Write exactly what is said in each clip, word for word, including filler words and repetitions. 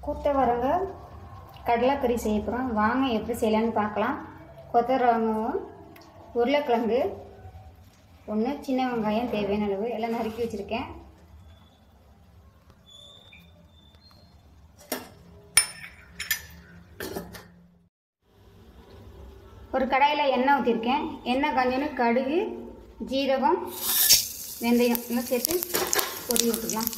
கொத்தவரங்காய் கடலைக்கறி செய்ய போகிறோம். வாங்க எப்படி செய்யலான்னு பார்க்கலாம். கொத்தவரங்காயும் உருளைக்கிழங்கு ஒன்று, சின்ன வெங்காயம் தேவையான அளவு எல்லாம் நறுக்கி வச்சுருக்கேன். ஒரு கடாயில் எண்ணெய் ஊற்றிருக்கேன். எண்ணெய் காஞ்சோன்னு கடுகு, ஜீரகம், வெந்தயம் எல்லாம் சேர்த்து பொரிய விட்டுக்கலாம்.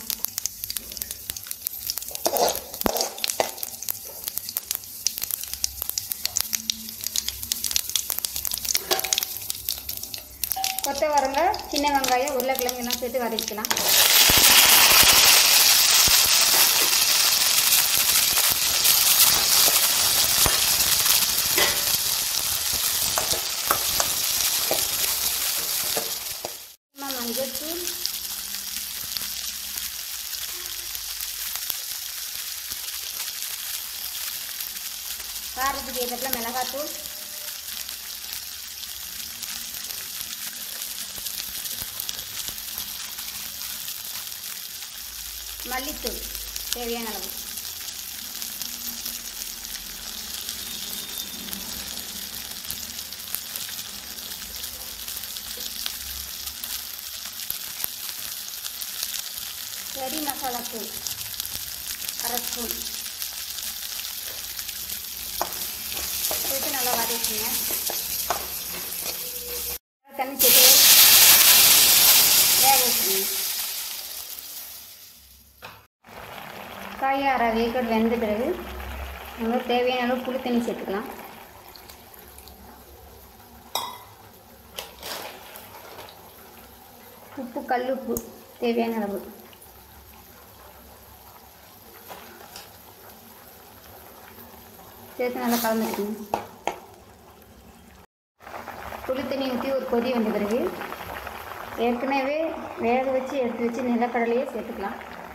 கொத்தவரங்காய், சின்ன வெங்காயம், உருளைக்கிழங்கு எல்லாம் சேர்த்து வதக்கிக்கலாம். மஞ்சள்தூள், காரத்துக்கு ஏற்றப்பல மிளகாத்தூள், மல்லித்தூள் தேவையான அளவு, கறி மசாலா தூள் அரை ஸ்பூன் சேர்த்து நல்லா வதக்கிங்க. தண்ணி சேர்த்து வேக வச்சுக்கோங்க. காய் அரை வேக்கட் வெந்த பிறகு நம்ம தேவையான அளவு புளி தண்ணி சேர்த்துக்கலாம். உப்பு, கல் உப்பு தேவையான அளவு, சேர்த்து நல்லா கலந்துக்கணும். புளி தண்ணி ஊற்றி ஒரு கொதி வந்த பிறகு ஏற்கனவே வேக வச்சு எடுத்து வச்சு நிலக்கடலையே சேர்த்துக்கலாம்.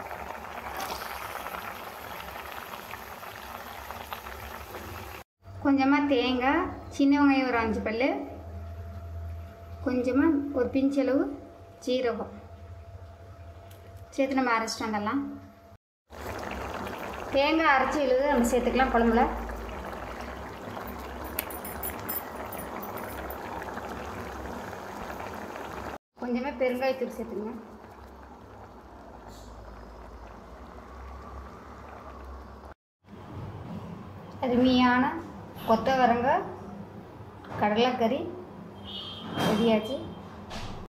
கொஞ்சமாக தேங்காய், சின்ன வெங்காயம் ஒரு அஞ்சு பல், கொஞ்சமாக ஒரு பிஞ்சளவு ஜீரகம் சேர்த்து நம்ம அரைச்சிட்டு வந்துடலாம். தேங்காய் அரைச்சி எழுது நம்ம சேர்த்துக்கலாம் குழம்புல. கொஞ்சமாக பெருங்காயத்தூள் சேர்த்துங்க. அருமையான கொத்தவரங்காய் கடலைக்கறி ரெடியாச்சு.